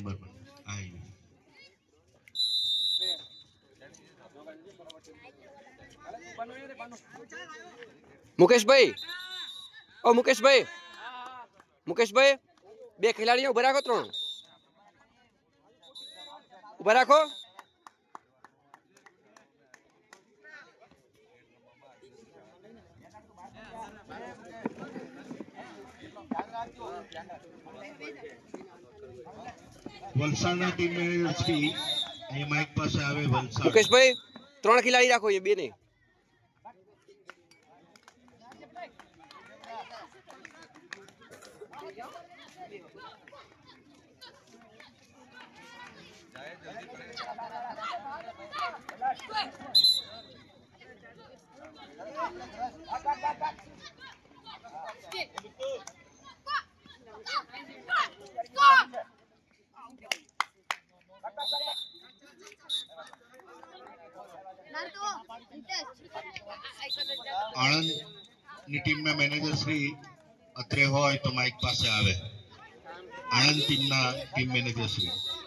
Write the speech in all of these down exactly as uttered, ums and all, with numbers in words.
Number आई। मुकेश भाई, ओ मुकेश भाई, मुकेश भाई, बे खिलाड़ियों उभा राखो, त्रण उभा राखो। वलसाडना टीम मैनेजर श्री અહીં માઈક પાસે આવે વલસાડ। मुकेश भाई, त्रण खिलाड़ी राखो, ये बे नहीं। આણંદની ટીમના મેનેજર શ્રી અત્રે હોય તો માઈક પાસે આવે। આણંદ ટીમના ટીમ મેનેજર શ્રી।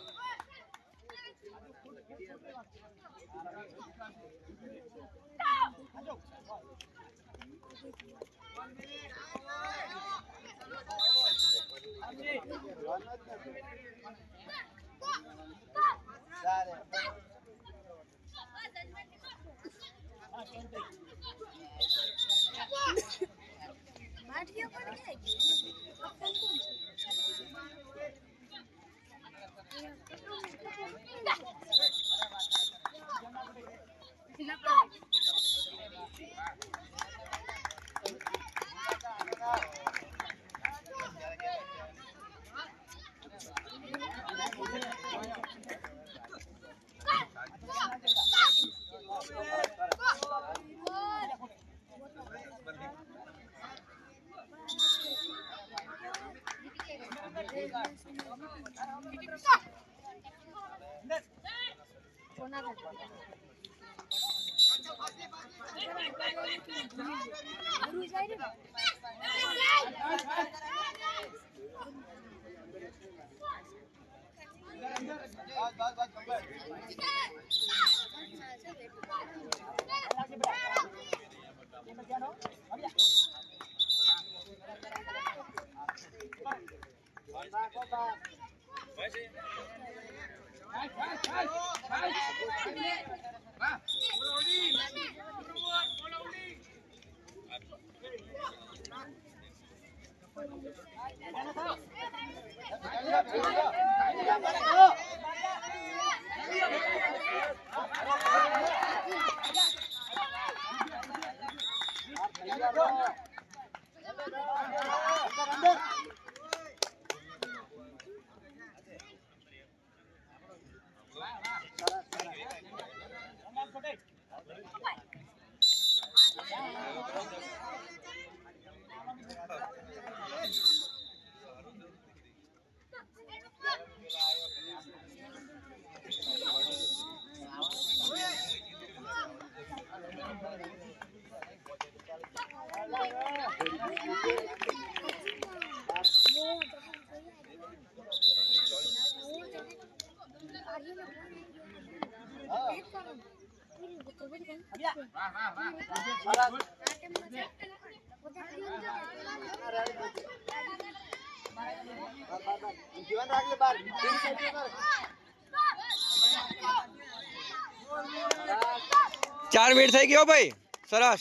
चार मिनिट થઈ ગયો ભાઈ, સરસ।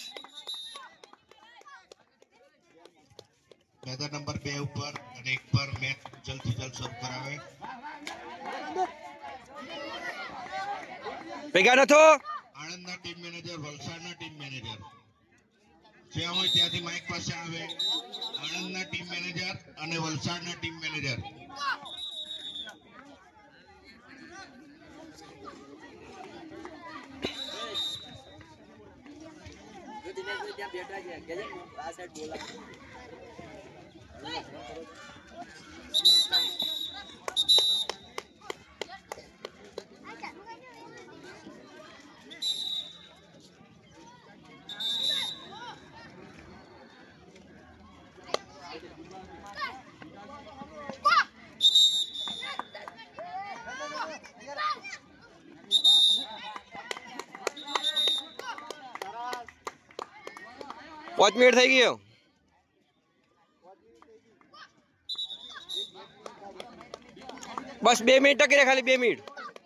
મેદાન નંબર બે ઉપર અને એક પર મેચ જલ્દી જલ્દ શરૂ કરાવે। ભેગા નથો। આણંદના ટીમ મેનેજર, વલસાડના ટીમ મેનેજર જ્યાં હોય ત્યાંથી માઈક પાસે આવે। આણંદના ટીમ મેનેજર અને વલસાડના ટીમ મેનેજર। બેઠા છે કે આ સાઈડ બોલા। પાંચ મિનિટ થઈ ગયો. બસ બે મિનિટ ટકી રહે, ખાલી બે મિનિટ.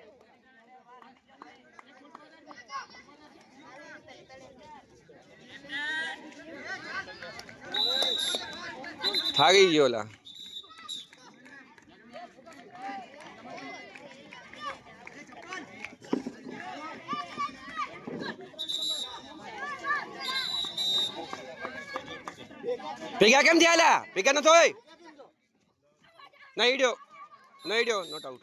થાકી ગયો લા. ભેગા કેમ થયા લા? ભેગા ન થોય. નહીં ઈડ્યો, નહીં ઈડ્યો, નોટ આઉટ.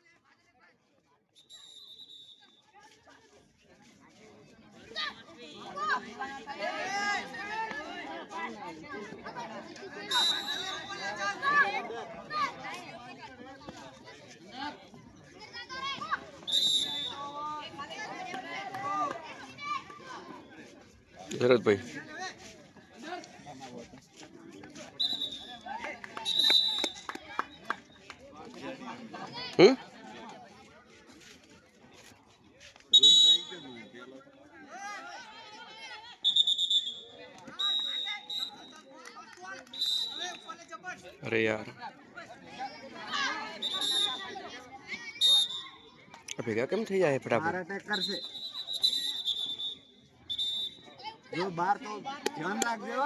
ભરતભાઈ હમ अरे यार ભેગા કેમ થઈ જાય ફટાફટ? अटैक कर से जो बाहर तो ध्यान रख दे.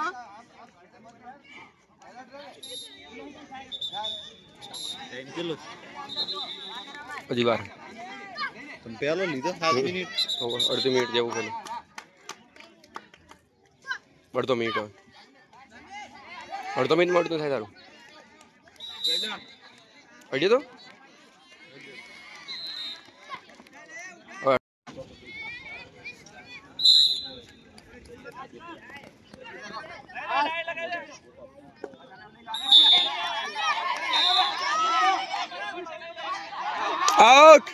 હજી વાર तुम पहले लीधो सात मिनिट અડધી મિનિટ જેવું પેલું અડધો મિનિટ હોય. અડધો મિનિટ મળતું થાય તારું અડ્યો તો આઉટ.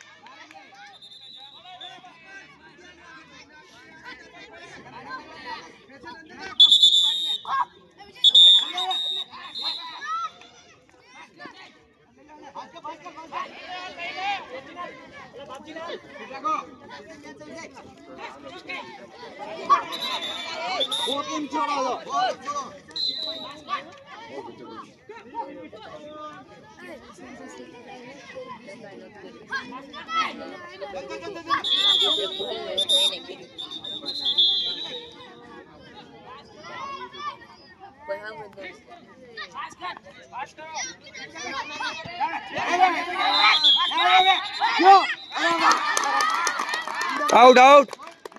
Out out.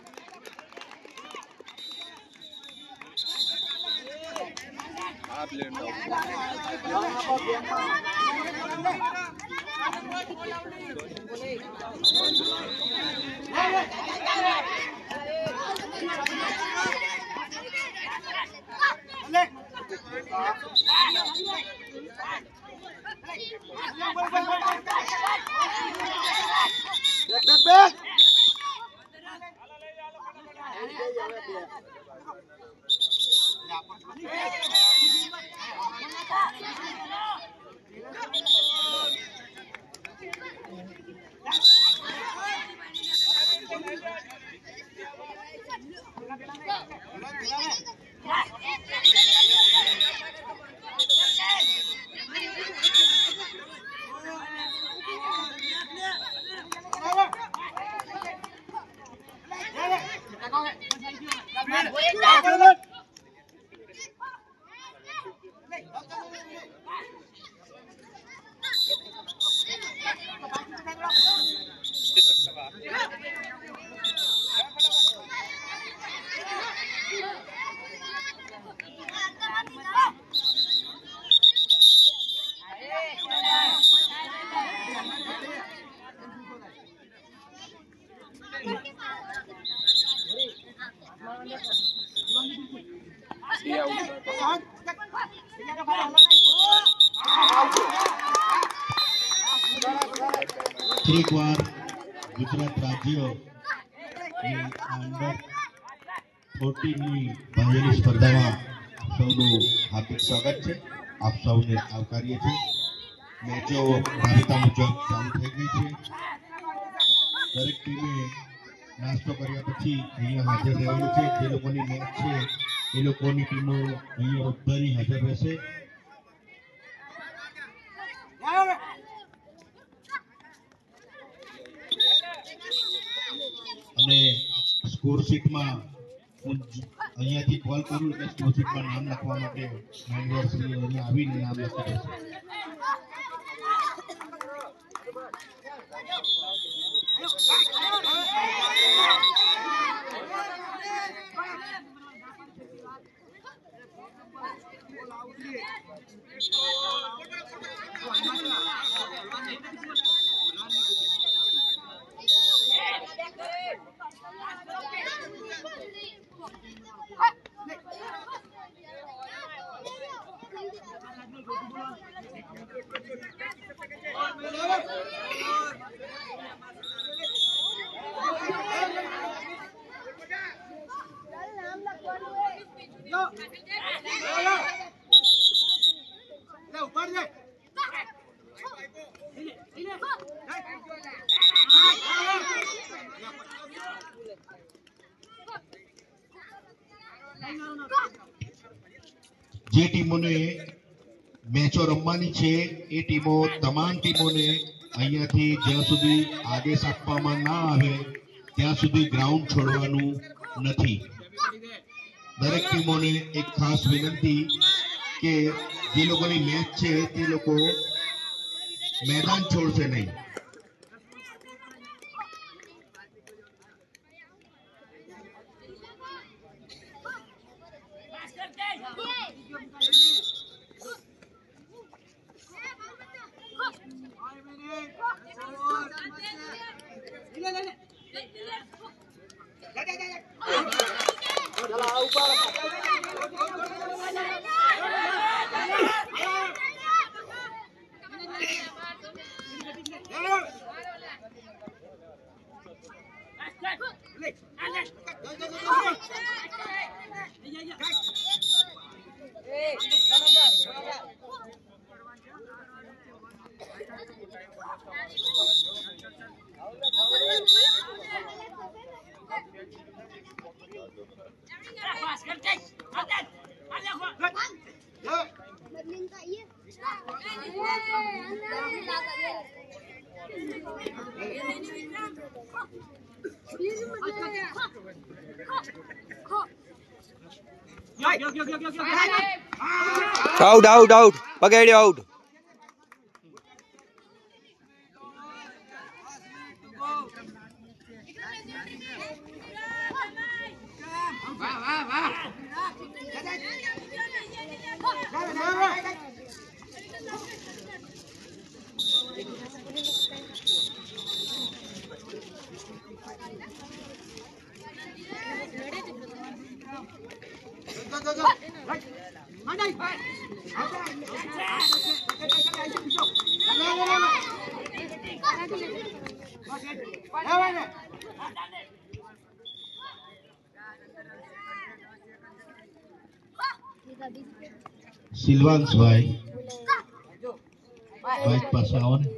એક વાર ગુજરાત રાજ્ય અંડર ચૌદ ની ભાઈઓની સ્પર્ધામાં સૌનું હાર્દિક સ્વાગત છે. આપ સૌને આવકારીએ છીએ. મેચો ધારિતા મુજબ ચાલુ થઈ ગઈ છે. દરેક ટીમે નાસ્તો કર્યા પછી અહીંયા હાજર રહેવાનું છે. જે લોકોની મેચ છે એ લોકોની ટીમો અહીંયા બધાની હાજર રહેશે. અને સ્કોર શીટમાં હું અહીંયાથી કોલ કરું એટલે સ્કોર શીટમાં નામ લખવા માટે મેનેજર શ્રી અહીંયા આવીને નામ લખી દેશે. જે ટીમોને મેચો રમવાની છે એ ટીમો તમામ ટીમોને અહીંયાથી જ્યાં સુધી આદેશ આપવામાં ના આવે ત્યાં સુધી ગ્રાઉન્ડ છોડવાનું નથી. દરેક ટીમોને એક ખાસ વિનંતી કે જે લોકોની મેચ છે તે લોકો મેદાન છોડશે નહીં. આઉટ આઉટ આઉટ પકડ્યો આઉટ. સિલવાન્સ ભાઈ બાઇક પાસે આવો ને.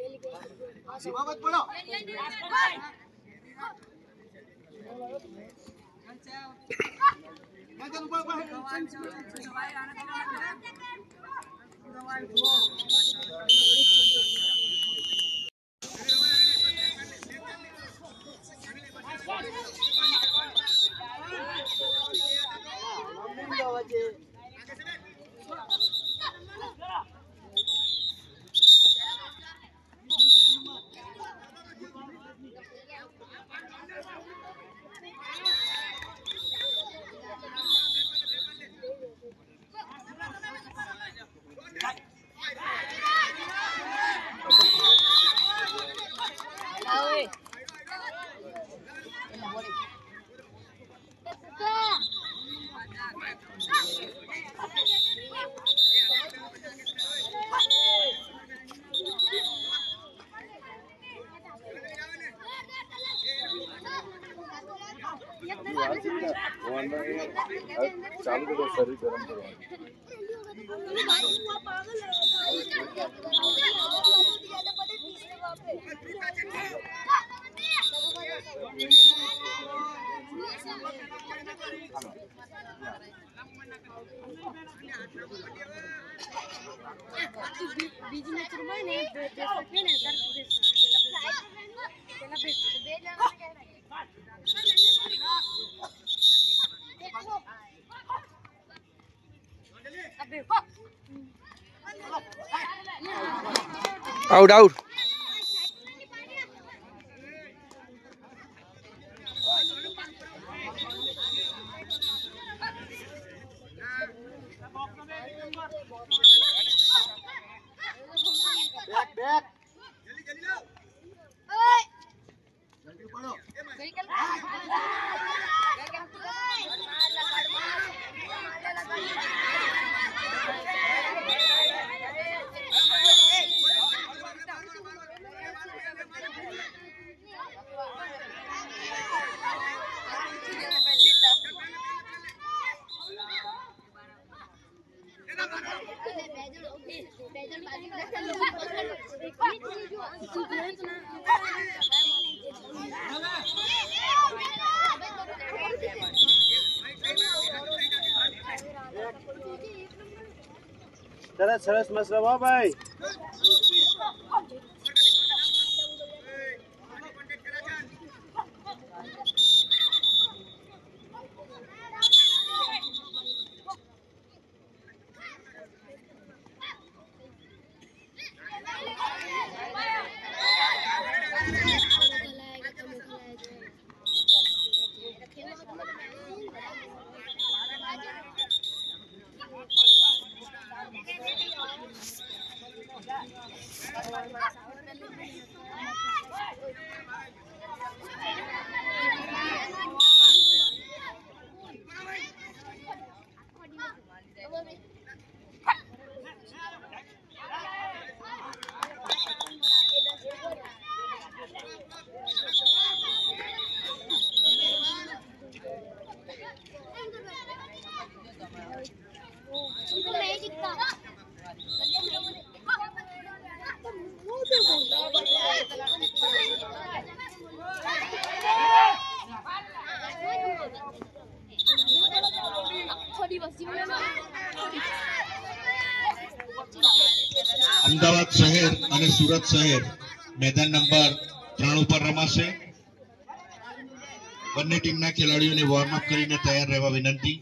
चालू करो शरीर गरम करो Hello. बीज में चुरमाई ने जैसा के ने कर पहला बेच अबे आउट आउट बैक बैक जल्दी पढ़ो સરસ સરસ મસ્ત રમો ભાઈ અમદાવાદ શહેર અને સુરત શહેર મેદાન નંબર ત્રણ ઉપર રમાશે. બંને ટીમના ખેલાડીઓને વોર્મઅપ કરીને તૈયાર રહેવા વિનંતી.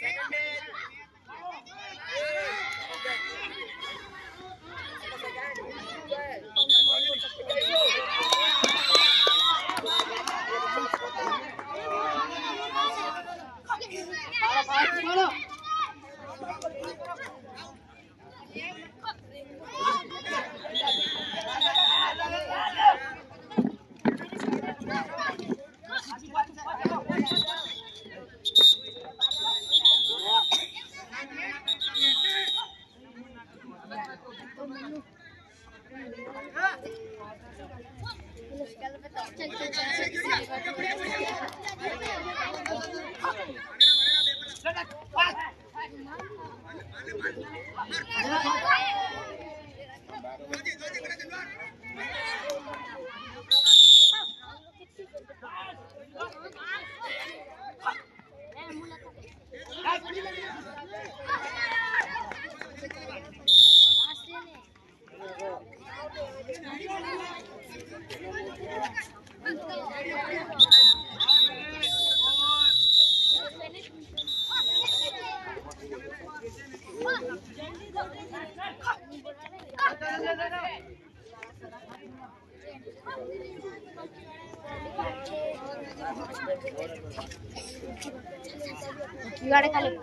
गाड़ी खाली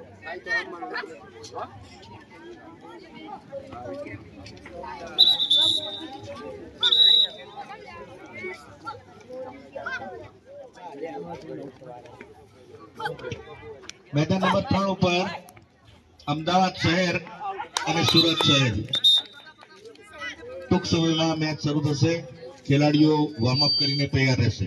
મેદાન નંબર ત્રણ ઉપર અમદાવાદ શહેર અને સુરત શહેર. ટૂંક સમયમાં મેચ શરૂ થશે. ખેલાડીઓ વોર્મઅપ કરીને તૈયાર રહેશે.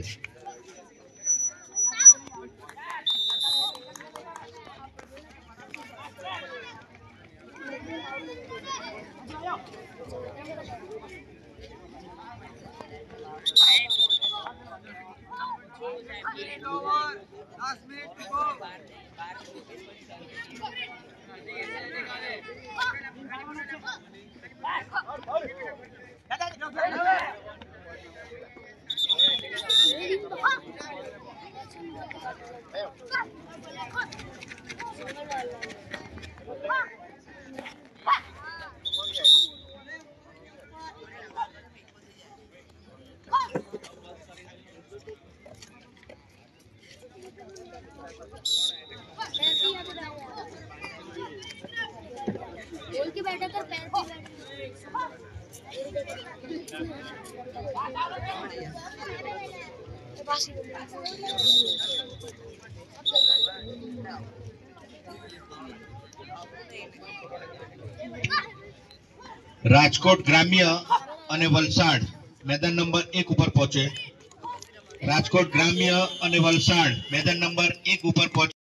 बोल के बैठा कर पैर पे રાજકોટ ગ્રામ્ય અને વલસાડ મેદાન નંબર એક ઉપર પહોંચે રાજકોટ ગ્રામ્ય અને વલસાડ મેદાન નંબર એક ઉપર પહોંચે